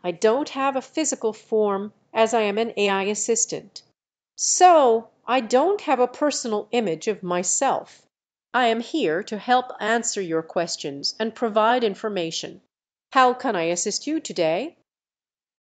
I don't have a physical form as I am an AI assistant. So I don't have a personal image of myself. I am here to help answer your questions and provide information. How can I assist you today?